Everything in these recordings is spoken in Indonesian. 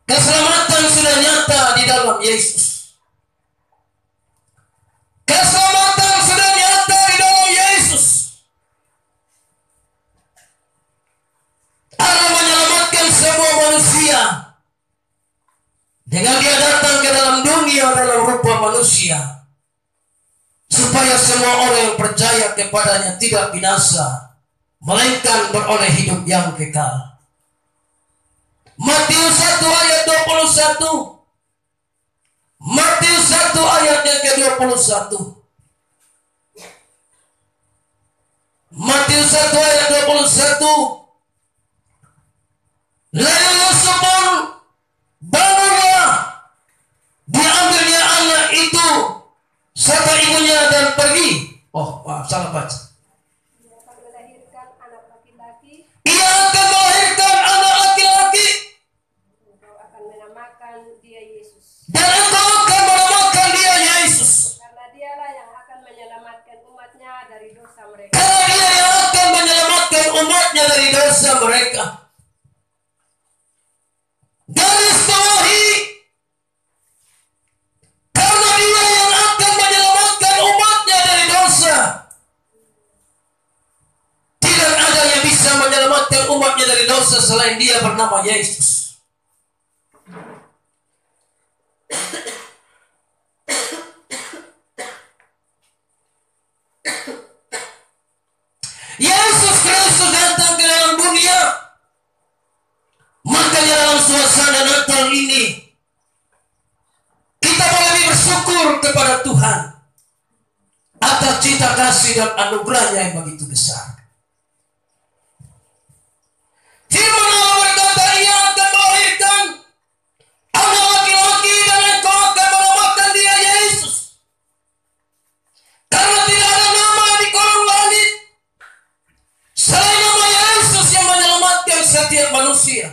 Keselamatan sudah nyata di dalam Yesus. Keselamatan sudah nyata di dalam Yesus. Allah menyelamatkan semua manusia dengan Dia datang ke dalam dunia dalam rupa manusia, supaya semua orang yang percaya kepadanya tidak binasa, melainkan beroleh hidup yang kekal. Matius 1 ayat 21. Matius 1 ayat yang ke-21. Matius 1 ayat 21. Lalu Yusuf pun bangunlah, diambilnya anak itu serta ibunya dan pergi. Oh, maaf, salah baca. Ia akan melahirkan anak laki-laki. Engkau akan menamakan dia Yesus. Dan engkau akan menamakan dia Yesus. Karena dialah yang akan menyelamatkan umatnya dari dosa mereka. Karena dia yang akan menyelamatkan umatnya dari dosa mereka. Garis bawahi, karena Dia yang akan menyelamatkan umatnya dari dosa. Tidak ada yang bisa menyelamatkan umatnya dari dosa selain Dia bernama Yesus. Yesus Kristus datang ke dalam dunia. Makanya dalam suasana Natal ini kita boleh bersyukur kepada Tuhan atas cinta kasih dan anugerahnya yang begitu besar. Firman Allah berkata, Ia akan melahirkan anak laki-laki dan engkau akan menamakan dia Yesus. Karena tidak ada nama di kolong langit selain nama Yesus yang menyelamatkan setiap manusia.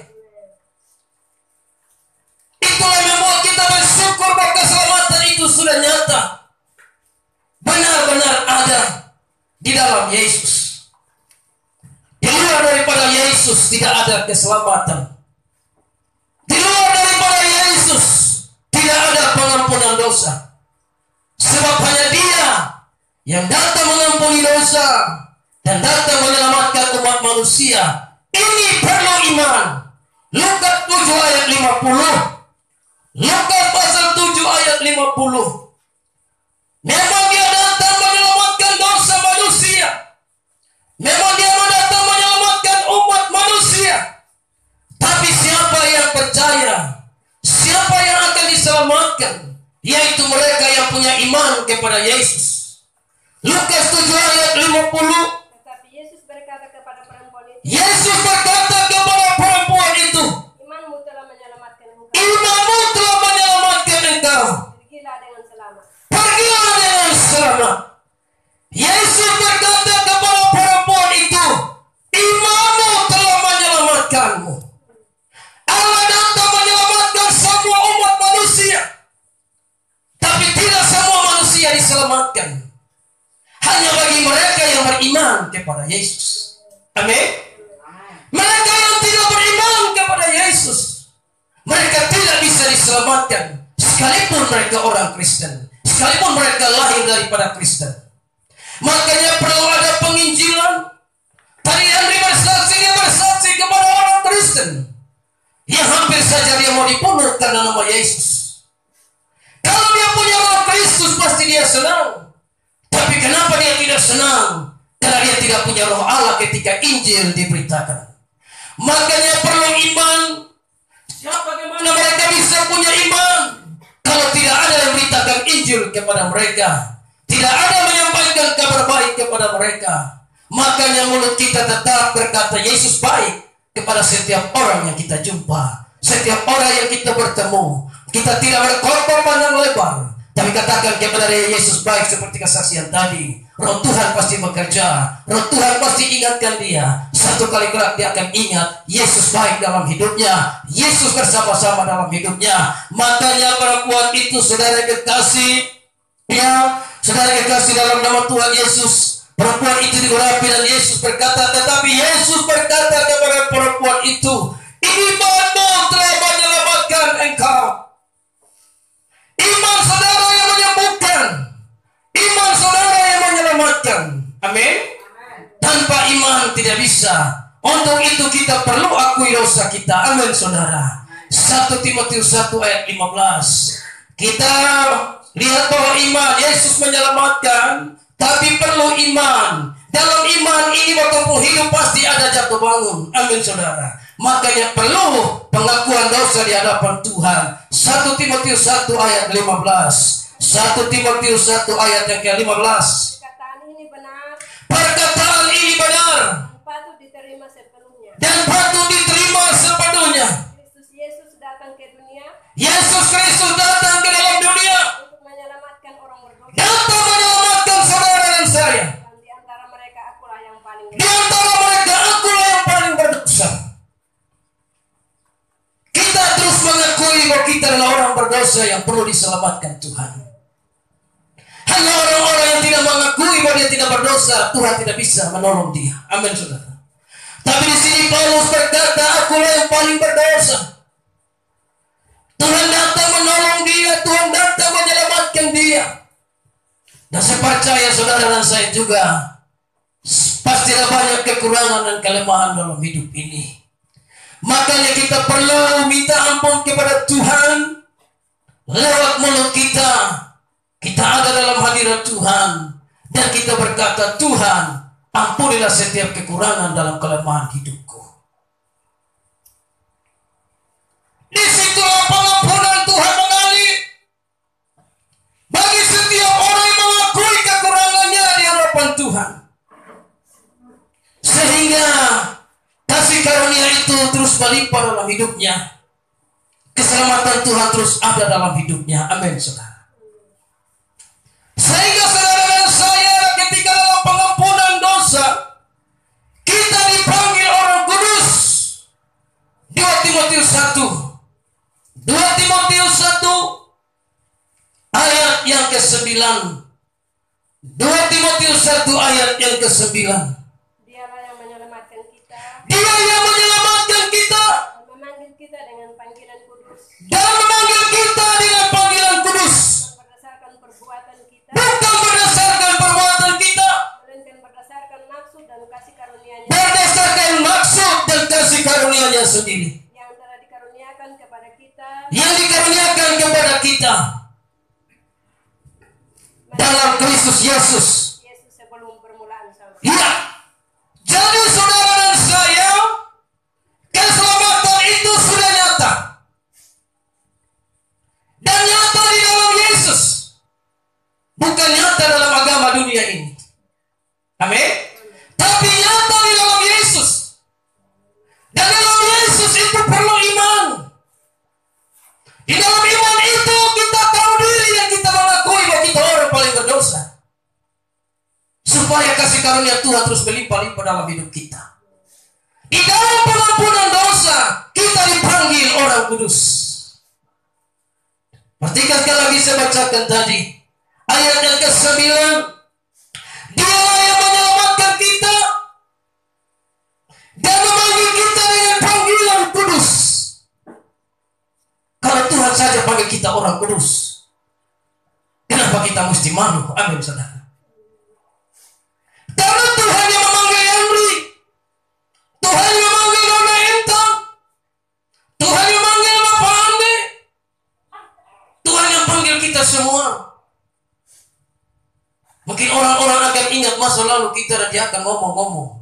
Itulah yang membuat kita bersyukur bahwa keselamatan itu sudah nyata, benar-benar ada di dalam Yesus. Di luar daripada Yesus tidak ada keselamatan. Di luar daripada Yesus tidak ada pengampunan dosa. Sebab hanya Dia yang datang mengampuni dosa dan datang menyelamatkan umat manusia. Ini perlu iman. Lukas 7 ayat 50. Lukas pasal 7 ayat 50. Memang Dia datang menyelamatkan dosa manusia. Memang Dia datang menyelamatkan umat manusia. Tapi siapa yang percaya, siapa yang akan diselamatkan, yaitu mereka yang punya iman kepada Yesus. Lukas 7 ayat 50. Tetapi Yesus berkata kepada perempuan itu, imanmu telah menyelamatkan engkau. Pergilah dengan selamat. Yesus berkata kepada perempuan itu, imanmu telah menyelamatkanmu. Allah datang menyelamatkan semua umat manusia, tapi tidak semua manusia diselamatkan. Hanya bagi mereka yang beriman kepada Yesus. Amin. Mereka yang tidak beriman kepada Yesus, mereka tidak bisa diselamatkan. Sekalipun mereka orang Kristen, sekalipun mereka lahir daripada Kristen. Makanya perlu ada penginjilan. Tadi Henry bersaksi, dia bersaksi kepada orang Kristen yang hampir saja dia mau dibunuh karena nama Yesus. Kalau dia punya roh Kristus pasti dia senang. Tapi kenapa dia tidak senang? Karena dia tidak punya roh Allah ketika Injil diberitakan. Makanya perlu iman. Bagaimana mereka bisa punya iman kalau tidak ada yang beritakan Injil kepada mereka, tidak ada menyampaikan kabar baik kepada mereka? Makanya mulut kita tetap berkata Yesus baik kepada setiap orang yang kita jumpa, setiap orang yang kita bertemu. Kita tidak berkorban pandang lebar, tapi katakan kepada dia, Yesus baik seperti kesaksian tadi. Roh Tuhan pasti bekerja, Roh Tuhan pasti ingatkan dia. Satu kali kelak dia akan ingat Yesus baik dalam hidupnya, Yesus bersama-sama dalam hidupnya. Makanya perempuan itu, saudara kekasih, ya, saudara kekasih dalam nama Tuhan Yesus, perempuan itu diurapi dan Yesus berkata, tetapi Yesus berkata kepada perempuan itu, imanmu telah menyelamatkan Untuk itu kita perlu akui dosa kita. Amin saudara. 1 Timotius 1 ayat 15. Kita lihat bahwa iman Yesus menyelamatkan, tapi perlu iman. Dalam iman ini waktu hidup pasti ada jatuh bangun. Amin saudara. Makanya perlu pengakuan dosa di hadapan Tuhan. 1 Timotius 1 ayat 15. 1 Timotius 1 ayat yang ke-15. Perkataan ini benar Perkataan ini benar dan patut diterima sepenuhnya. dan patut diterima sepenuhnya. Kristus Yesus datang ke dunia Yesus Kristus datang ke dalam dunia, untuk menyelamatkan orang berdosa. datang menyelamatkan saudara dan saya. Dan di antara mereka akulah yang paling Di antara mereka akulah yang paling berdosa. Kita terus mengakui bahwa kita adalah orang berdosa yang perlu diselamatkan Tuhan. Hanya orang-orang yang tidak mengakui bahwa dia tidak berdosa, Tuhan tidak bisa menolong dia. Amin saudara. Tapi di sini Paulus berkata, akulah yang paling berdosa. Tuhan datang menolong dia, Tuhan datang menyelamatkan dia. Dan saya percaya saudara dan saya juga pasti ada banyak kekurangan dan kelemahan dalam hidup ini. Makanya kita perlu minta ampun kepada Tuhan lewat mulut kita. Kita ada dalam hadirat Tuhan dan kita berkata, Tuhan, ampunilah setiap kekurangan dalam kelemahan hidupku. Disitulah pengampunan Tuhan mengalir bagi setiap orang yang mengakui kekurangannya di hadapan Tuhan, sehingga kasih karunia itu terus melimpah dalam hidupnya. Keselamatan Tuhan terus ada dalam hidupnya. Amin saudara. Sehingga saudara dan saya ketika dalam pengampunan dosa kita dipanggil orang kudus. 2 Timotius 1 ayat yang ke-9. 2 Timotius 1 ayat yang ke-9. Dialah yang menyelamatkan kita Dia yang menyelamatkan kita dan memanggil kita dengan panggilan kudus, dan memanggil kita dengan panggilan kudus, berdasarkan perbuatan kita, bukan berdasarkan perbuatan kita, melainkan berdasarkan maksud dan kasih karunia-Nya berdasarkan maksud dan kasih karunia-Nya sendiri yang telah dikaruniakan kepada kita yang dikaruniakan kepada kita dalam Kristus Yesus. Yesus sebelum permulaan zaman. Ya, jadi saudara dan saya, keselamatan itu sudah nyata dan nyata di dalam Yesus, bukan nyata dalam agama dunia ini. Amin. Tapi nyata di dalam Yesus. Dan dalam Yesus itu perlu iman. Di dalam iman itu kita tahu diri dan kita mengakui bahwa kita orang paling berdosa, supaya kasih karunia Tuhan terus berlimpah-limpah dalam hidup kita. Di dalam pengampunan dosa kita dipanggil orang kudus. Perhatikan sekali lagi saya bacakan tadi ayat yang ke-9. Dia yang menyelamatkan kita dan memanggil kita dengan panggilan kudus. Kalau Tuhan saja panggil kita orang kudus, kenapa kita mesti malu? Amin saudara. Karena Tuhan yang memanggil Henry, Tuhan yang memanggil Nona Intan, Tuhan yang memanggil Bapak Ande, Tuhan yang panggil kita semua. Mungkin orang-orang akan ingat masa lalu kita dan dia akan ngomong-ngomong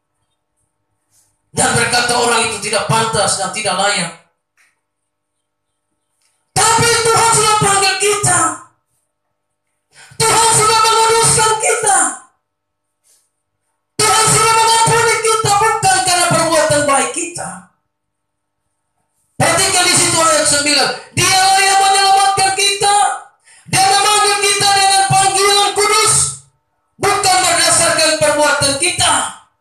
dan berkata orang itu tidak pantas dan tidak layak. Tapi Tuhan sudah panggil kita. Tuhan sudah menguduskan kita. Tuhan sudah mengampuni kita bukan karena perbuatan baik kita. Perhatikan di situ ayat 9. Dialah yang menyelamatkan kita dan memanggil kita dengan panggilan kudus, bukan berdasarkan perbuatan kita.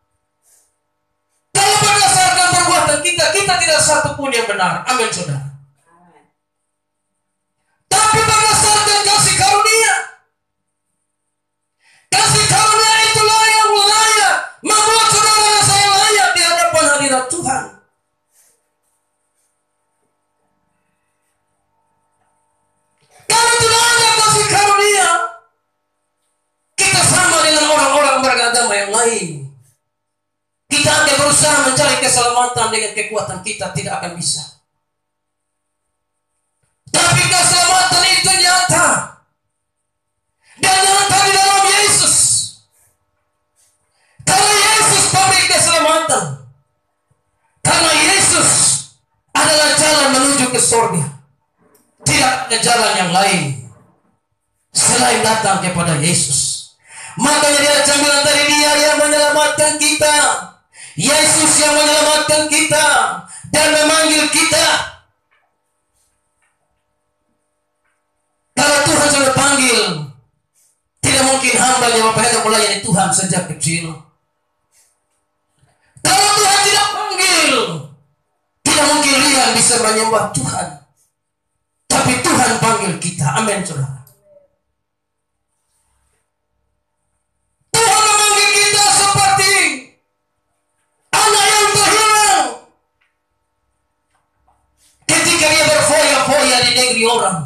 Kalau berdasarkan perbuatan kita, kita tidak satu pun yang benar. Amin saudara. Tapi berdasarkan kasih karunia. Kasih karunia itulah yang layak membuat saudara dan saya layak di hadapan hadirat Tuhan. Kalau tidak ada kasih karunia, kita sama dengan orang-orang beragama yang lain. Kita kita akan berusaha mencari keselamatan dengan kekuatan kita, tidak akan bisa. Tapi keselamatan itu nyata. Dan nyata di dalam Yesus. Karena Yesus pemilik keselamatan. Karena Yesus adalah jalan menuju ke surga. Tidak ada jalan yang lain selain datang kepada Yesus. Makanya dia bilang tadi, Dia yang menyelamatkan kita. Yesus yang menyelamatkan kita dan memanggil kita. Kalau Tuhan sudah panggil, tidak mungkin hamba yang hendak melayani Tuhan sejak kecil. Kalau Tuhan tidak panggil, tidak mungkin Lian bisa menyembah Tuhan. Tapi Tuhan panggil kita. Amin, saudara. Tuhan memanggil kita seperti anak yang terhilang. Ketika dia berfoya-foya di negeri orang.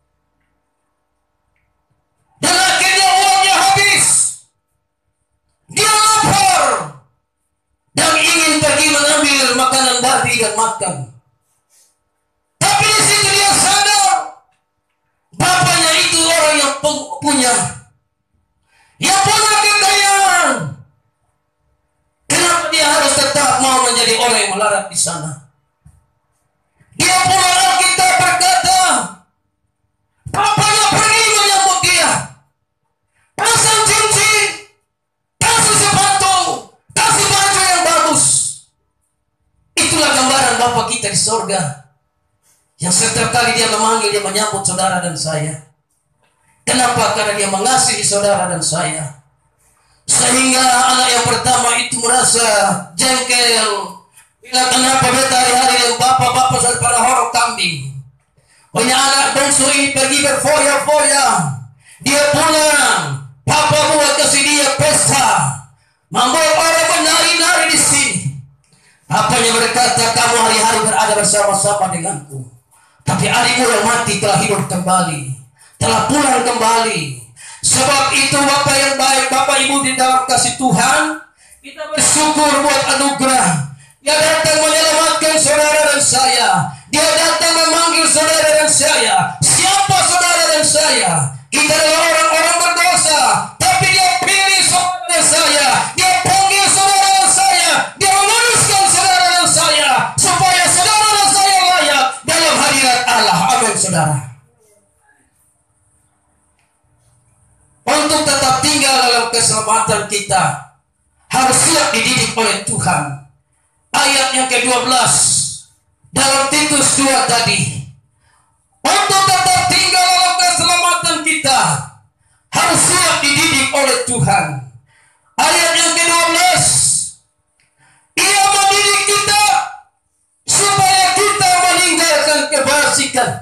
Dan akhirnya uangnya habis. Dia lapar. Dan ingin pergi mengambil makanan babi dan makan. Tapi di situ dia sadar. Bapaknya itu orang yang punya. Yang punya kekayaan. Kenapa dia harus tetap mau menjadi orang yang melarat di sana? Dia punya Alkitab berkata. Bapaknya pergi menyambut dia. Pasang cincin. Kasih sepatu. Kasih baju yang bagus. Itulah gambaran Bapa kita di sorga. Yang setiap kali dia memanggil, dia menyambut saudara dan saya. Kenapa? Karena dia mengasihi saudara dan saya. Sehingga anak yang pertama itu merasa jengkel. Bila kenapa beta hari-hari yang bapak-bapak daripada horok kambing. Punya anak bungsu ini pergi berfoya-foya. Dia pulang. Papa buat kasih dia pesta. Membuat orang menari-nari di sini. Apanya berkata, kamu hari-hari berada bersama-sama denganku. Tapi adikmu yang mati telah hidup kembali. Telah pulang kembali. Sebab itu Bapak yang baik, Bapak Ibu di dalam kasih Tuhan, kita bersyukur buat anugerah. Dia datang menyelamatkan saudara dan saya. Dia datang memanggil saudara dan saya. Siapa saudara dan saya? Kita adalah orang-orang berdosa. Tapi dia pilih saudara dan saya. Dia panggil saudara dan saya. Dia memanusiakan saudara dan saya. Supaya saudara dan saya layak dalam hadirat Allah. Amin, saudara. Untuk tetap tinggal dalam keselamatan kita, harus siap dididik oleh Tuhan. Ayat yang ke-12 dalam Titus 2 tadi. Untuk tetap tinggal dalam keselamatan kita, harus siap dididik oleh Tuhan. Ayat yang ke-12, Ia mendidik kita supaya kita meninggalkan kefasikan.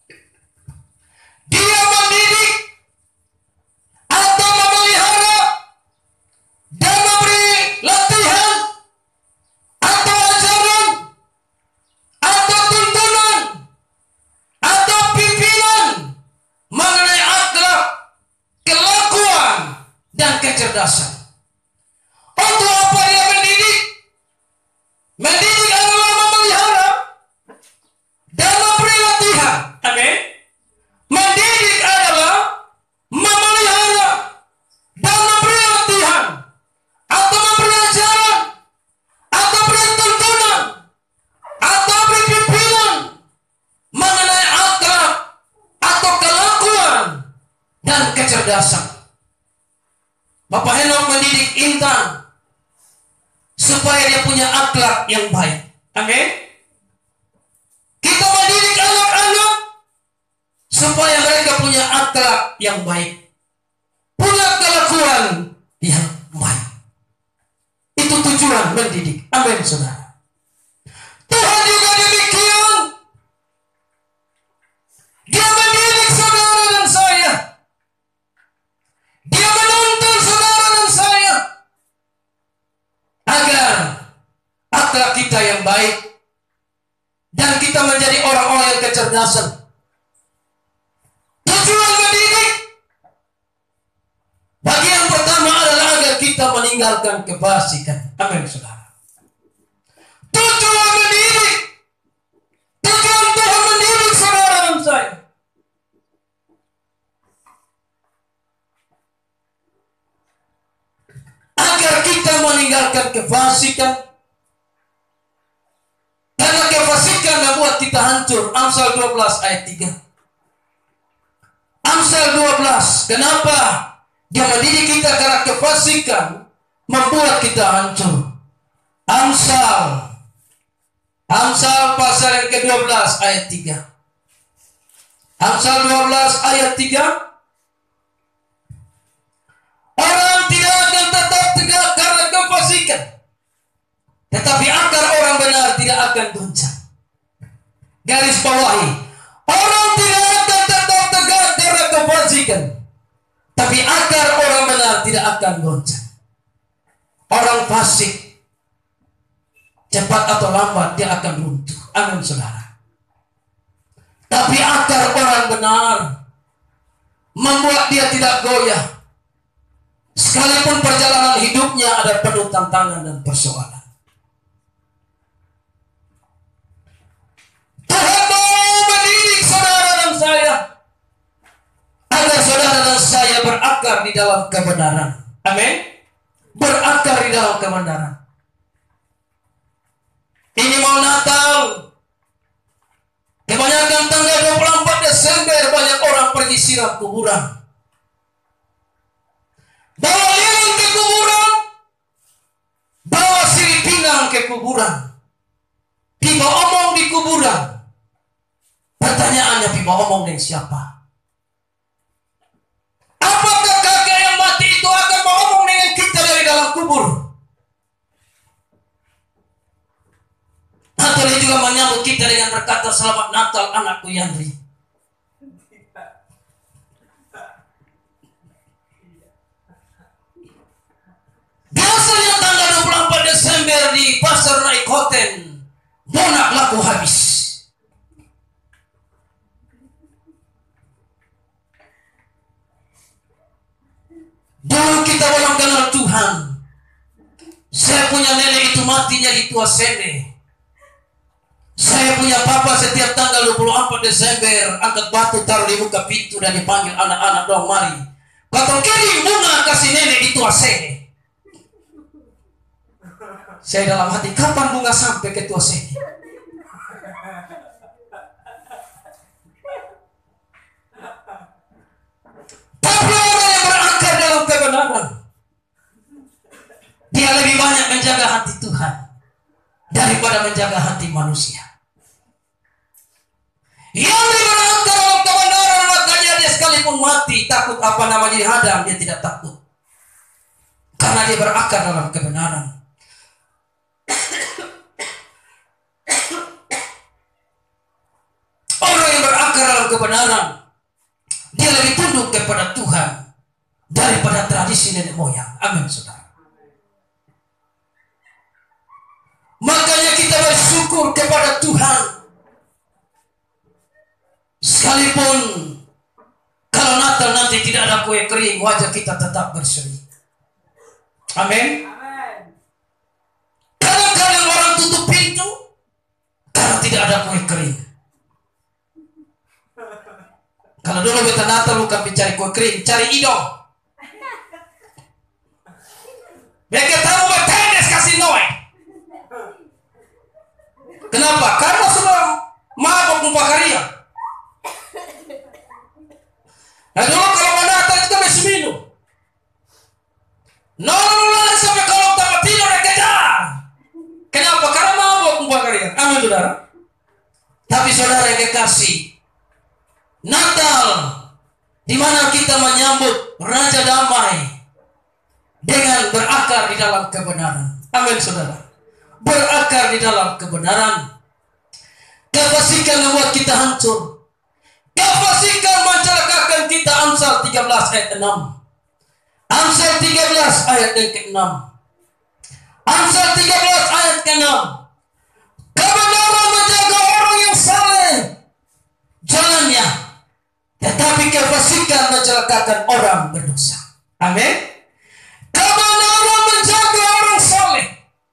Dia mendidik atau memelihara dan memberi latihan atau ajaran atau tuntunan atau pimpinan mengenai akhlak, kelakuan dan kecerdasan. Untuk apa dia mendidik? Mendidik adalah memelihara dan memberi latihan. Amin. Mendidik adalah memelihara dan memberi latihan atau memberi ajaran atau beri tuntunan atau beri pimpinan mengenai akhlak atau kelakuan dan kecerdasan. Bapak Henok mendidik Intan supaya dia punya akhlak yang baik. Amin. Kita mendidik anak-anak supaya mereka punya akhlak yang baik, punya kelakuan yang baik. Itu tujuan mendidik. Amin, saudara. Tuhan juga demikian. Dia mendidik saudara dan saya. Dia menuntun saudara dan saya agar akhlak kita yang baik dan kita menjadi orang-orang yang kecerdasan. Tujuan mendidik bagian pertama adalah agar kita meninggalkan kefasikan. Amin, saudara. meninggalkan kefasikan. Karena kefasikan membuat kita hancur. Amsal 12 ayat 3. Amsal 12. Kenapa? Dia mendidik kita karena kefasikan membuat kita hancur. Amsal pasal yang ke-12 ayat 3. Amsal 12 ayat 3. Orang tidak akan tetap tegak karena kefasikan, tetapi akar orang benar tidak akan goncang. Garis bawahi. Orang tidak akan tetap tegak karena kefasikan, tapi akar orang benar tidak akan goncang. Orang fasik cepat atau lambat dia akan runtuh. Amin saudara. Tapi akar orang benar membuat dia tidak goyah. Sekalipun perjalanan hidupnya ada penuh tantangan dan persoalan. Tuhan mau mendidik saudara dan saya agar saudara dan saya berakar di dalam kebenaran. Amin. Berakar di dalam kebenaran. Ini mau Natal. Kebanyakan tanggal 24 Desember banyak orang pergi siram kuburan. Bawa lilin ke kuburan, bawa sirip pinang ke kuburan, tiba omong di kuburan. Pertanyaannya, tiba omong dengan siapa? Apakah kakek yang mati itu akan mau omong dengan kita dari dalam kubur? Atau dia juga menyambut kita dengan berkata, "Selamat Natal anakku Yandri"? Biasanya tanggal 24 Desember di pasar Naikoten, bonak laku habis. Dulu kita belum kenal Tuhan. Saya punya nenek itu matinya di Tua Sene. Saya punya papa setiap tanggal 24 Desember angkat batu taruh di muka pintu dan dipanggil anak-anak, "Dong mari. Potong kirim bunga kasih nenek di Tua Sene." Saya dalam hati, kapan bunga sampai ke Tua Sene? Tapi orang yang berakar dalam kebenaran, dia lebih banyak menjaga hati Tuhan daripada menjaga hati manusia. Yang berakar dalam kebenaran, makanya dia sekalipun mati takut apa namanya dihadang, dia tidak takut. Karena dia berakar dalam kebenaran. Orang yang berakar dalam kebenaran, dia lebih tunduk kepada Tuhan daripada tradisi nenek moyang. Amin saudara. Makanya kita bersyukur kepada Tuhan. Sekalipun kalau Natal nanti tidak ada kue kering, wajah kita tetap berseri. Amin. Kadang-kadang orang tutup pintu karena tidak ada kue kering. Kalau dulu beta Natal bukan mencari kue kering, cari idong. Mereka tahu bertendes kasih noe. Kenapa? Karena sudah mabok mumpah karya. Nah dulu kalau Natal itu masih minum. Nol sampai kalau tak tidur dan kejar. Kenapa? Karena mabok mumpah karya. Amin saudara. Tapi saudara yang kekasih, Natal di mana kita menyambut Raja Damai dengan berakar di dalam kebenaran. Amin saudara. Berakar di dalam kebenaran. Kefasikan membuat kita hancur. Kefasikan mencelakakan kita. Amsal 13 ayat 6. Amsal 13 ayat yang ke-6. Amsal 13 ayat ke-6. Kebenaran menjaga orang yang saleh jalannya, tetapi kefasikan mencelakakan orang berdosa. Amin. Kebenaran menjaga orang saleh.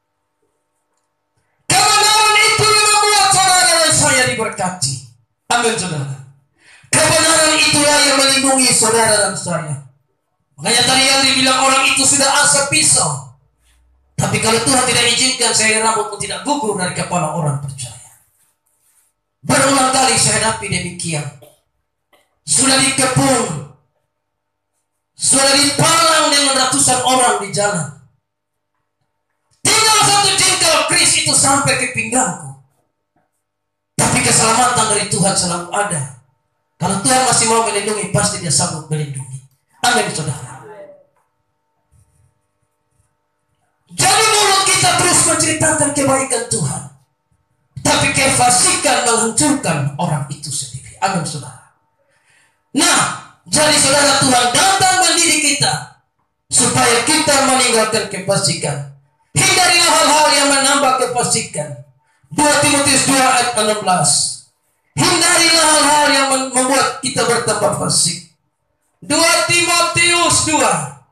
Kebenaran itu yang membuat saudara dan saya diberkati. Amin saudara. Kebenaran itulah yang melindungi saudara dan saya. Makanya tadi yang dibilang orang itu sudah asap pisau, Tapi kalau Tuhan tidak izinkan, saya rambut pun tidak gugur dari kepala orang percaya. Berulang kali saya hadapi demikian. Sudah dikepung, sudah dipalang dengan ratusan orang di jalan. Tinggal satu jengkal keris itu sampai ke pinggangku. Tapi keselamatan dari Tuhan selalu ada. Kalau Tuhan masih mau melindungi, pasti Dia sanggup melindungi. Amin, saudara. Jadi mulut kita terus menceritakan kebaikan Tuhan, tapi kefasikan menghancurkan orang itu sendiri. Amin, saudara. Nah, jadi saudara, Tuhan datang mendidik kita supaya kita meninggalkan kefasikan. Hindarilah hal-hal yang menambah kefasikan. 2 Timotius 2 ayat 16. Hindarilah hal-hal yang membuat kita bertambah fasik. 2 Timotius 2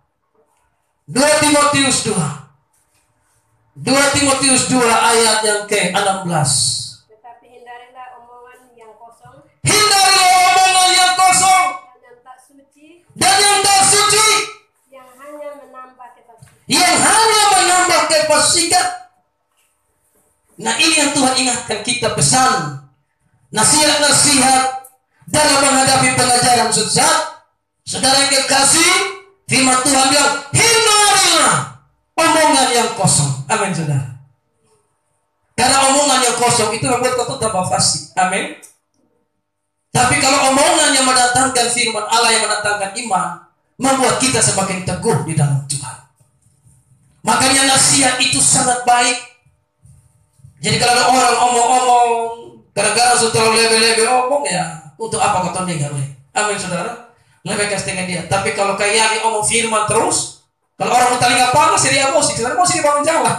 ayat yang ke-16. Tetapi hindarilah omongan yang kosong. Hindarilah omongan yang kosong Dan yang tak suci. dan yang tak suci, Yang hanya menambah kefasikan. yang hanya menambah kefasikan. Nah, ini yang Tuhan ingatkan kita, pesan nasihat-nasihat dalam menghadapi pengajaran sesat. Saudara yang kekasih, firman Tuhan bilang, hindarilah omongan yang kosong. Amin, saudara. Karena omongan yang kosong itu membuat kita tambah fasik. Amin. Tapi kalau omongan yang mendatangkan firman Allah, yang mendatangkan iman, membuat kita semakin teguh di dalam Tuhan. Makanya nasihat itu sangat baik. Jadi kalau ada orang omong-omong, gara-gara sudah lebe-lebe omong, ya untuk apa kau tinggal? Amin, saudara. Lebih kasih dia. Tapi kalau kayak ini omong firman terus, kalau orang telinga panas, dia emosi. Saudara emosi dibangun jalan.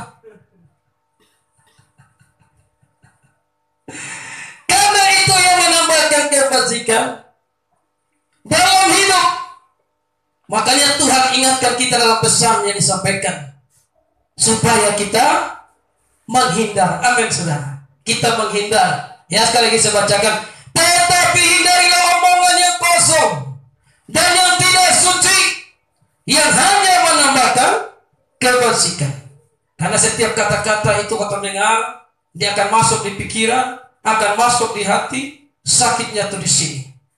Karena itu yang menambahkan kefasikan dalam hidup. Makanya Tuhan ingatkan kita dalam pesan yang disampaikan, supaya kita menghindar. Amin, saudara. Kita menghindar. Ya, sekali lagi saya bacakan. Tetapi hindarilah omongan yang kosong dan yang tidak suci, yang hanya menambahkan kefasikan. Karena setiap kata-kata itu kata dengar, dia akan masuk di pikiran, akan masuk di hati. Sakitnya tuh di sini.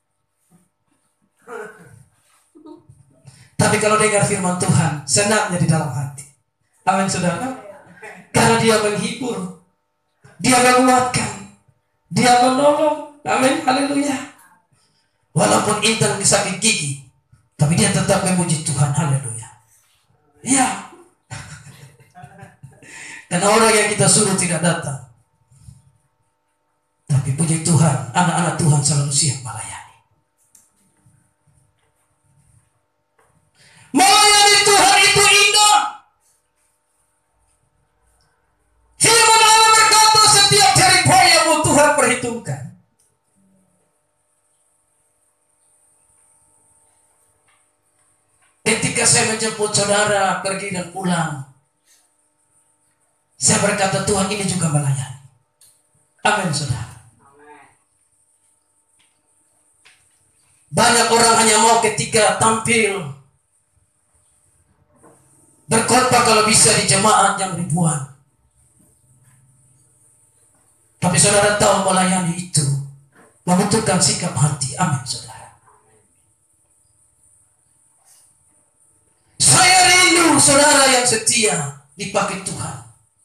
Tapi kalau dengar firman Tuhan, senangnya di dalam hati. Amin, saudara. Karena dia menghibur, dia menguatkan, dia menolong. Amin, haleluya. Walaupun Intan sakit gigi, tapi dia tetap memuji Tuhan. Haleluya. Iya. Karena orang yang kita suruh tidak datang, tapi puji Tuhan, anak-anak Tuhan selalu siap melayani. Melayani Tuhan itu indah. Firman Allah berkata, setiap jari payahmu Tuhan perhitungkan. Ketika saya menjemput saudara pergi dan pulang, saya berkata, Tuhan ini juga melayani. Amin, saudara. Banyak orang hanya mau ketika tampil berkhotbah kalau bisa di jemaat yang ribuan. Tapi saudara tahu, melayani itu membutuhkan sikap hati. Amin, saudara. Saya rindu saudara yang setia dipakai Tuhan.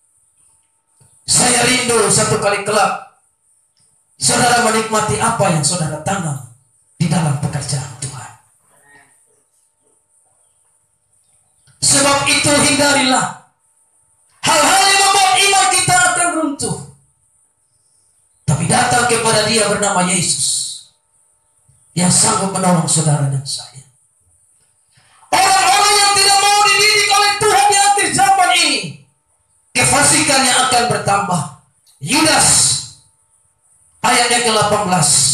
Saya rindu satu kali kelak saudara menikmati apa yang saudara tanam di dalam pekerjaan Tuhan. Sebab itu hindarilah hal-hal yang membuat iman kita akan runtuh. Tapi datang kepada Dia bernama Yesus yang sanggup menolong saudara dan saya. Orang-orang yang tidak mau dididik oleh Tuhan di akhir zaman ini, kefasikannya akan bertambah. Yudas ayat yang ke-18.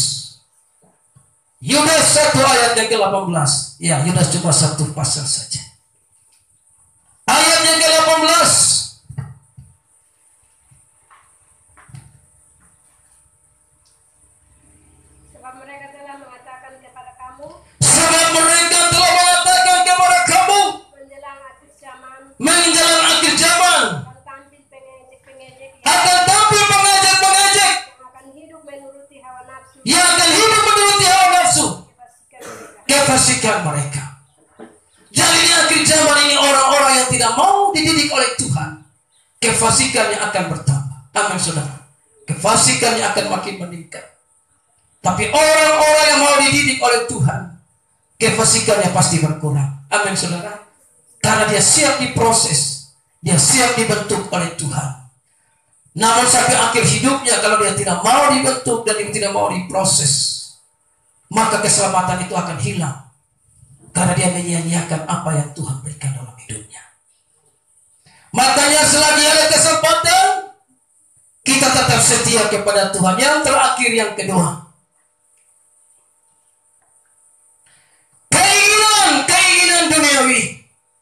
Yudas 1 ayat yang ke-18. Ya, Yudas cuma satu pasal saja. Ayat yang ke-18. Sebab mereka telah mengatakan kepada kamu Menjelang akhir zaman, menjelang akhir zaman kefasikan mereka. Jadi di akhir zaman ini orang-orang yang tidak mau dididik oleh Tuhan, kefasikannya akan bertambah. Amin saudara. Kefasikannya akan makin meningkat. Tapi orang-orang yang mau dididik oleh Tuhan, kefasikannya pasti berkurang. Amin saudara. Karena dia siap diproses, dia siap dibentuk oleh Tuhan. Namun sampai akhir hidupnya kalau dia tidak mau dibentuk dan dia tidak mau diproses, maka keselamatan itu akan hilang. Karena dia menyia-nyiakan apa yang Tuhan berikan dalam hidupnya. Makanya selagi ada kesempatan, kita tetap setia kepada Tuhan. Yang terakhir, yang kedua, keinginan duniawi.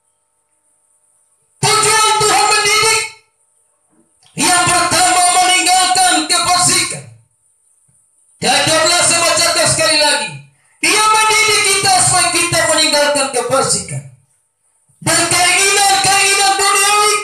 Tujuan Tuhan mendidik. Yang pertama, meninggalkan kefasikan. Dan 12 saya bacakan sekali lagi. Ia mendidik kita supaya kita meninggalkan kefasikan. Dan keinginan duniawi.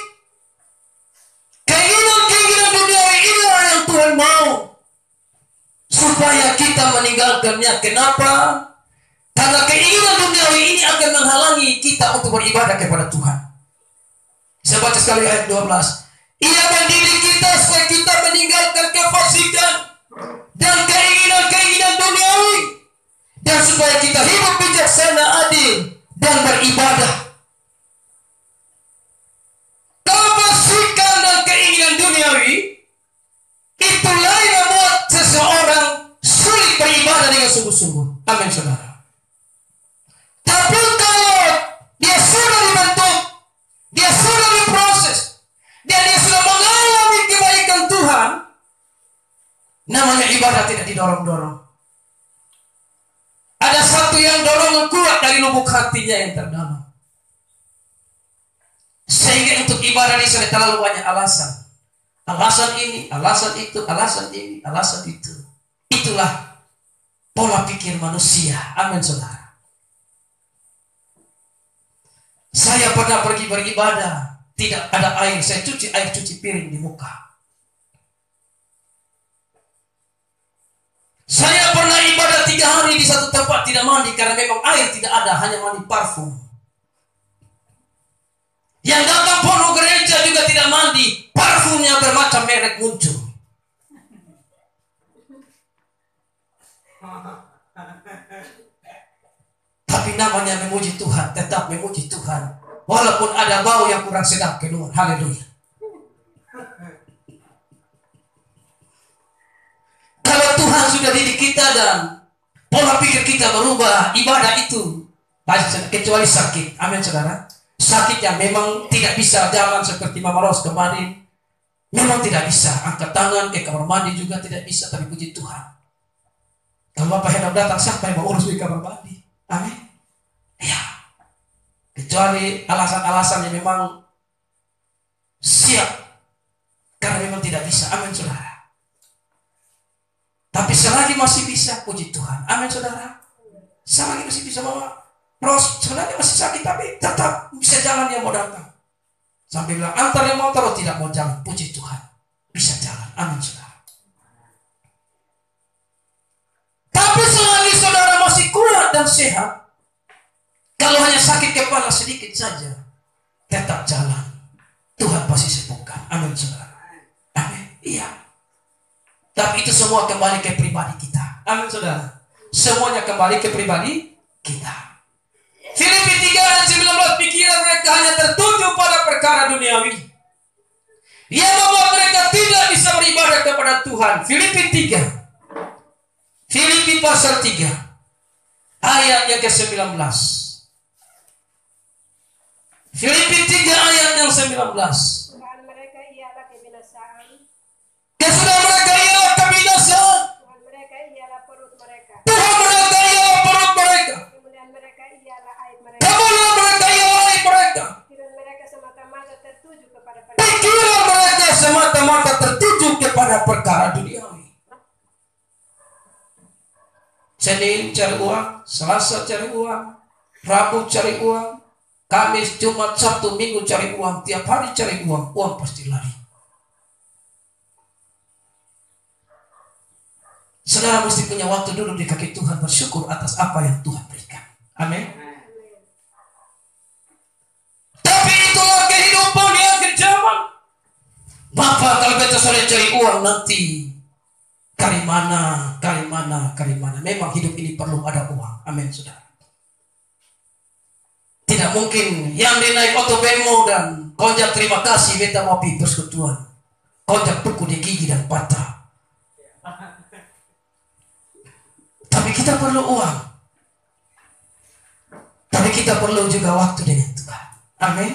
Keinginan duniawi inilah yang Tuhan mau. Supaya kita meninggalkannya. Kenapa? Karena keinginan duniawi ini akan menghalangi kita untuk beribadah kepada Tuhan. Saya baca sekali ayat 12. Ia mendidik kita supaya kita meninggalkan kefasikan dan keinginan duniawi, dan supaya kita hidup bijaksana, adil, dan beribadah. Kefasikan dan keinginan duniawi itulah yang membuat seseorang sulit beribadah dengan sungguh-sungguh. Amin saudara. Tapi kalau dia sudah dibentuk, dia sudah diproses, dan dia sudah mengalami kebaikan Tuhan, namanya ibadah tidak didorong-dorong. Ada satu yang dorong kuat dari lubuk hatinya yang terdalam. Sehingga untuk ibadah ini sudah terlalu banyak alasan. Alasan ini, alasan itu, alasan ini, alasan itu. Itulah pola pikir manusia. Amin saudara. Saya pernah pergi beribadah, tidak ada air, saya cuci air cuci piring di muka. Saya pernah ibadah 3 hari di satu tempat tidak mandi karena memang air tidak ada, hanya mandi parfum. Yang datang penuh gereja juga tidak mandi, parfumnya bermacam merek muncul. Tapi namanya memuji Tuhan, tetap memuji Tuhan. Walaupun ada bau yang kurang sedap keluar. Haleluya. Kalau Tuhan sudah didik kita dan pola pikir kita berubah, ibadah itu kecuali sakit. Amin saudara. Sakit yang memang tidak bisa jalan seperti Mama Ros kemarin. Memang tidak bisa. Angkat tangan ke kamar mandi juga tidak bisa. Tapi puji Tuhan. Kalau Bapak hendak datang, siapa yang mau urus di kamar mandi? Amin. Ya. Kecuali alasan-alasan yang memang siap. Karena memang tidak bisa. Amin saudara. Tapi selagi masih bisa, puji Tuhan. Amin saudara. Selagi masih bisa, Mama Ros sebenarnya masih sakit, tapi tetap bisa jalan yang mau datang. Sampai bilang, antar yang mau taruh tidak mau jalan. Puji Tuhan. Bisa jalan. Amin saudara. Tapi selagi saudara masih kuat dan sehat, kalau hanya sakit kepala sedikit saja, tetap jalan. Tuhan pasti sembuhkan. Amin saudara. Amin. Iya. Tapi itu semua kembali ke pribadi kita. Amin saudara. Semuanya kembali ke pribadi kita. Filipi 3 ayat 19, pikiran mereka hanya tertuju pada perkara duniawi, yang membuat mereka tidak bisa beribadah kepada Tuhan. Filipi 3. Filipi pasal 3 ayat yang ke-19. Filipi 3 ayat yang 19. Tuhan mereka ialah kebinasaan. Kesudahan mereka ialah kebinasaan. Tuhan mereka ialah perut mereka. Tuhan mereka ialah perut mereka. Kemudian mereka ialah aib mereka. Kemudian mereka ialah aib mereka. Pikiran mereka semata-mata tertuju kepada Pikiran mereka semata-mata tertuju kepada perkara duniawi. Senin cari uang, Selasa cari uang, Rabu cari uang, Kamis, Jumat, Sabtu, Minggu cari uang. Tiap hari cari uang, uang pasti lari. Saudara mesti punya waktu duduk di kaki Tuhan, bersyukur atas apa yang Tuhan berikan. Amin. Tapi itulah kehidupan di akhir zaman. Bapak kalau kita sudah cari uang nanti kari mana. Memang hidup ini perlu ada uang. Amin, saudara. Tidak mungkin yang dinaik otobemo dan konjak terima kasih beta mau pi persekutuan. Konjak tuku di gigi dan patah. Tapi kita perlu uang. Tapi kita perlu juga waktu dengan Tuhan. Amin.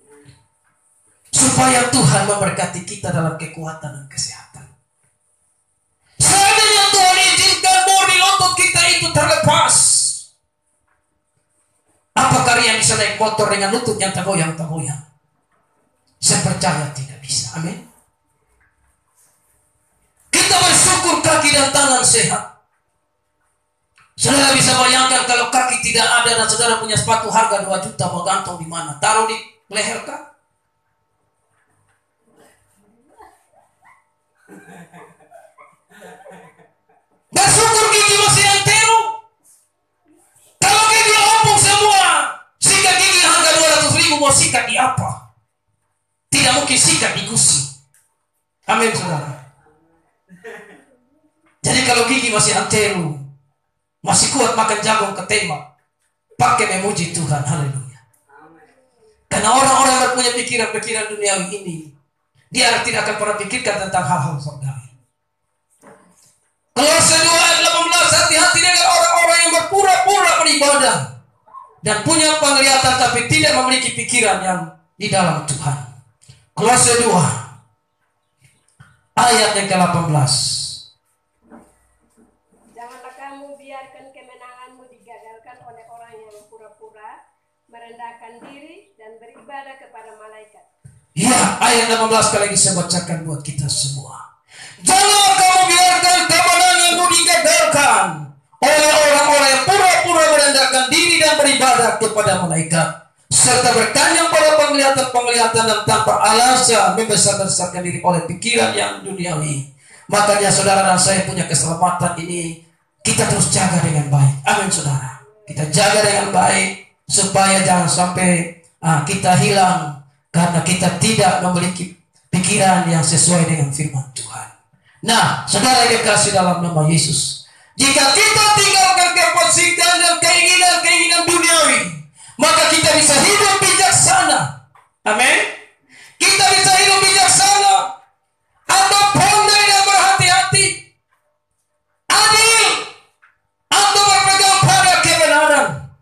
Supaya Tuhan memberkati kita dalam kekuatan dan kesehatan. Seandainya Tuhan izinkan bodi otot kita itu terlepas, apakah yang bisa naik motor dengan lutut yang tergoyang-tergoyang? Saya percaya tidak bisa. Amin. Kita bersyukur kaki dan tangan sehat. Saudara bisa bayangkan kalau kaki tidak ada dan saudara punya sepatu harga 2 juta, mau gantung di mana? Taruh di leher kah? Bersyukur gigi masih antero. Kalau gigi opung semua, sikat gigi harga 200.000 mau sikat di apa? Tidak mungkin sikat di gusi. Amin, saudara. Jadi kalau gigi masih antero, masih kuat makan jagung ketembak, pakai memuji Tuhan. Haleluya. Karena orang-orang yang punya pikiran-pikiran duniawi ini, dia tidak akan pernah pikirkan tentang hal-hal surgawi. Kolose 2 ayat 18, hati-hati dengan orang-orang yang berpura-pura beribadah dan punya penglihatan tapi tidak memiliki pikiran yang di dalam Tuhan. Kolose 2 ayat yang ke-18. Janganlah kamu biarkan kemenanganmu digagalkan oleh orang yang pura-pura merendahkan diri dan beribadah kepada malaikat. Ya, ayat 18 kali lagi saya bacakan buat kita semua. Jangan kamu biarkan kemenanganmu digagalkan oleh orang-orang yang pura-pura merendahkan diri dan beribadah kepada malaikat, serta berkanjang pada penglihatan-penglihatan dan tanpa alasan membesar-besarkan diri oleh pikiran yang duniawi. Makanya saudara dan saya punya keselamatan ini kita terus jaga dengan baik. Amin, saudara. Kita jaga dengan baik supaya jangan sampai kita hilang karena kita tidak memiliki pikiran yang sesuai dengan firman Tuhan. Nah, saudara yang dikasih dalam nama Yesus, jika kita tinggalkan kefasikan dan keinginan-keinginan duniawi, maka kita bisa hidup bijaksana. Amin. Kita bisa hidup bijaksana atau pandai dan berhati-hati, adil atau berpegang pada kebenaran.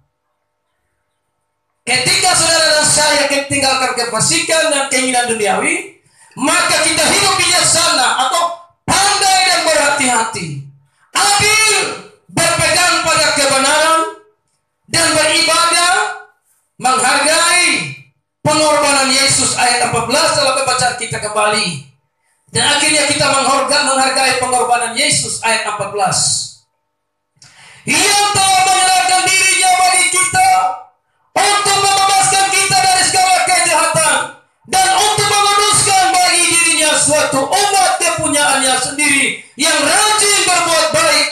Ketika saudara dan saya tinggalkan kefasikan dan keinginan duniawi, maka kita hidup bijaksana atau pandai dan berhati-hati, adil, berpegang pada kebenaran, dan beribadah, menghargai pengorbanan Yesus. Ayat 14 dalam bacaan kita kembali. Dan akhirnya kita menghargai pengorbanan Yesus. Ayat 14. Ia telah menyerahkan dirinya bagi kita untuk membebaskan kita dari segala kejahatan dan untuk menguduskan bagi dirinya suatu umat kepunyaannya sendiri yang rajin berbuat baik.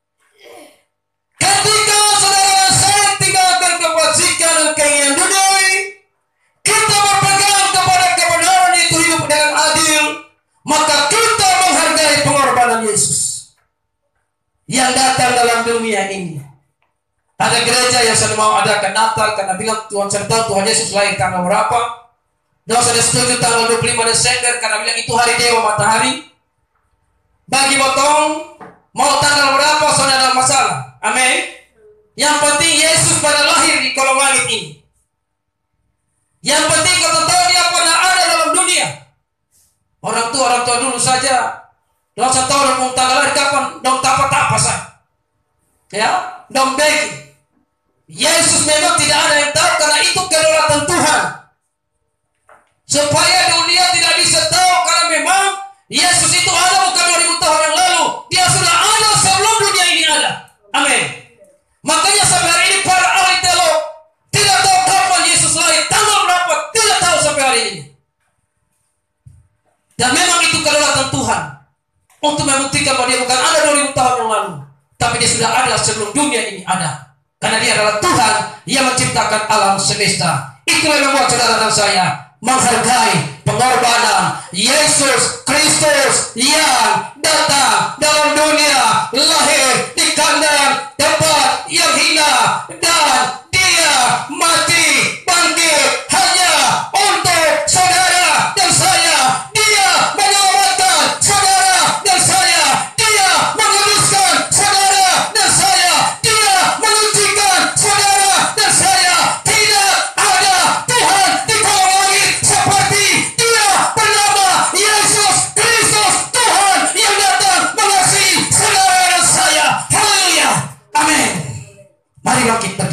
Ketika saudara dan saya tinggalkan kefasikan dan keinginan duniawi, kita berpegang kepada kebenaran, itu hidup dengan adil, maka kita menghargai pengorbanan Yesus yang datang dalam dunia ini. Ada gereja yang sedang mau adakan Natal karena bilang Tuhan serta Tuhan Yesus lahir tanggal berapa. Dan sudah setuju tanggal 25 Desember karena bilang itu hari Dewa Matahari. Bagi potong mau tanggal berapa saudara ada masalah. Amin. Yang penting Yesus pada lahir di kolong langit ini. Yang penting kau tahu dia pernah ada dalam dunia. Orang tua dulu saja. Dong saya tahu orang tanggal lahir kapan. Dong tapa-tapa sah. Ya, dong begi. Yesus memang tidak ada yang tahu karena itu kedaulatan Tuhan. Supaya dunia tidak bisa tahu karena memang Yesus itu ada bukan 2000 tahun yang lalu. Dia sudah ada sebelum dunia ini ada. Amin. Makanya sampai hari ini para ahli teolog tidak tahu kapan Yesus lahir, tanggal berapa, tidak tahu sampai hari ini. Dan memang itu kedaulatan Tuhan untuk membuktikan bahwa dia bukan ada 2000 tahun yang lalu, tapi dia sudah ada sebelum dunia ini ada. Karena dia adalah Tuhan yang menciptakan alam semesta. Itulah yang membuat saudara dan saya menghargai pengorbanan Yesus Kristus yang datang dalam dunia, lahir di kandang tempat yang hina, dan dia mati bangkit hanya untuk saudara dan saya. Dia menyelamatkan saudara dan saya. Dia menguduskan saudara dan saya. Dia menyucikan saudara dan saya. Tidak ada Tuhan di kolong langit seperti dia bernama Yesus Kristus, Tuhan yang datang mengasihi saudara dan saya. Haleluya. Amin. Mari kita